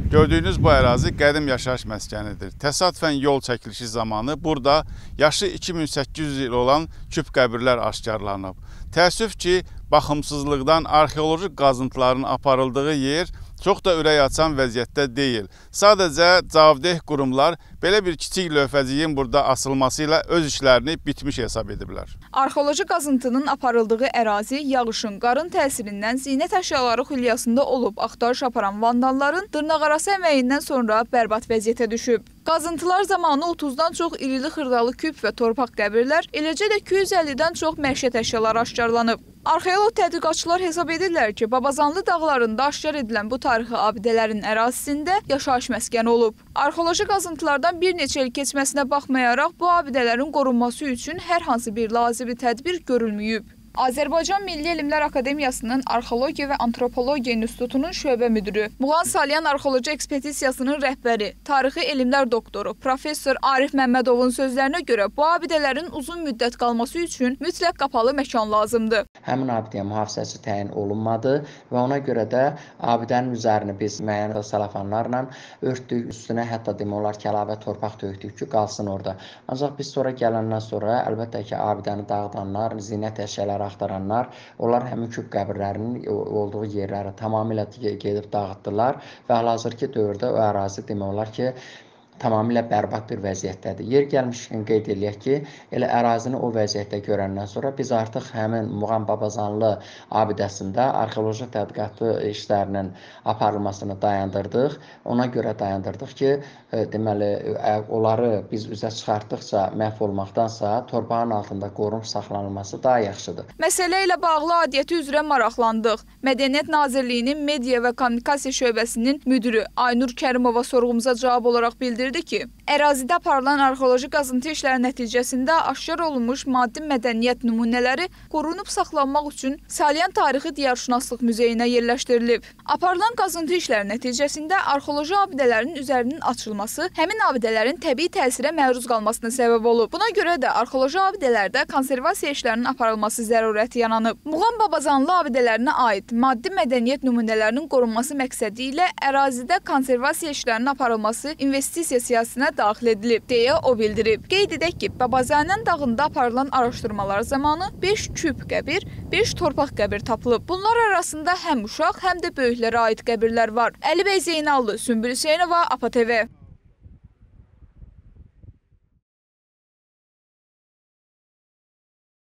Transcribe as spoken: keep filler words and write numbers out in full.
Gördüyünüz bu ərazi qədim yaşayış məskənidir. Təsadüfən yol çəkilişi zamanı burada yaşı iki min səkkiz yüz il olan küp qəbirlər aşkarlanıb. Təəssüf ki, baxımsızlıqdan arxeoloji qazıntıların aparıldığı yer çox da ürək açan vəziyyətdə deyil. Sadəcə cavabdeh qurumlar belə bir kiçik lövhəciyin burada asılması ilə öz işlərini bitmiş hesab ediblər. Arxeoloji qazıntının aparıldığı ərazi yağışın, qarın təsirindən zinət əşyaları xilyasında olub axtarış aparan vandalların dırnaqarası əməyindən sonra bərbad vəziyyətə düşüb. Qazıntılar zamanı otuzdan çox irili xırdalı küp və torpaq qəbirlər, eləcə də iki yüz əllidən çox məişət əşyaları aşkarlanıb. Arxeolog tədqiqatçılar hesab edirlər ki, Babazanlı dağlarında aşkar edilən bu tarixi abidələrin ərazisində yaşayış məskəni olub. Arxeoloji qazıntılardan bir neçə il keçməsinə baxmayaraq, bu abidələrin qorunması üçün hər hansı bir lazımi tədbir görülməyib. Azərbaycan Milli Elmlər Akademiyasının Arxeologiya və Antropologiya İnstitutunun şöbə müdürü, Muğan Salyan Arxeoloji Ekspedisiyasının rəhbəri, tarixi elmlər doktoru, professor Arif Məmmədovun sözlərinə görə bu abidələrin uzun müddət qalması üçün mütləq qapalı məkan lazımdır. Həmin abidəyə mühafizəçi təyin olunmadı və ona görə də abidənin üzərini biz müəyyən salafanlarla örtdük, üstünə hətta demək olar ki, əlavə torpaq tökdük ki, qalsın orada. Ancaq biz sonra gələndən sonra əlbəttə ki, abidəni dağıdanlar, zinət əşyaları axtaranlar, onlar həmin küp qəbirlərinin olduğu yerləri tamamilə gedib dağıtdılar və hal-hazırki dövrdə o ərazi demək olar ki, tamamilə bərbad bir vəziyyətdədir. Yer gəlmişkən qeyd eləyək ki, elə ərazini o vəziyyətdə görəndən sonra biz artıq həmin Muğan Babazanlı abidəsində arxeoloji tədqiqatı işlərinin aparılmasını dayandırdıq. Ona görə dayandırdıq ki, deməli, onları biz üzə çıxartdıqca məhv olmaqdansa torpağın altında qorunub saxlanılması daha yaxşıdır. Məsələ ilə bağlı adiyyəti üzrə maraqlandıq. Mədəniyyət Nazirliyinin Media və Kommunikasiya şöbəsinin müdürü Aynur Kərimova sorğumuza cavab olaraq bildirdi ki, ərazidə aparılan arxeoloji qazıntı işləri nəticəsində aşkar olunmuş maddi mədəniyyət nümunələri qorunub saxlanmaq üçün Salyan Tarixi Diyarşünaslıq Muzeyinə yerləşdirilib. Aparılan qazıntı işləri nəticəsində arxeoloji abidələrin üzərinin açılması həmin abidələrin təbii təsirə məruz qalmasına səbəb olub. Buna görə də arxeoloji abidələrdə konservasiya işlərinin aparılması zərurəti yaranıb. Muğan Babazanlı abidələrinə aid maddi mədəniyyət nümunələrinin qorunması məqsədi ilə ərazidə konservasiya işlərinin aparılması investisiya siyasətinə daxil edilib, deyə o bildirib. Qeyd edək ki, Babazanən dağında aparılan araşdırmalar zamanı beş küp qəbir, beş torpaq qəbir tapılıb. Bunlar arasında həm uşaq, həm də böyüklərə aid qəbirlər var. Əli bəy Zeynallı, Sümbül Hüseynova, APA T V.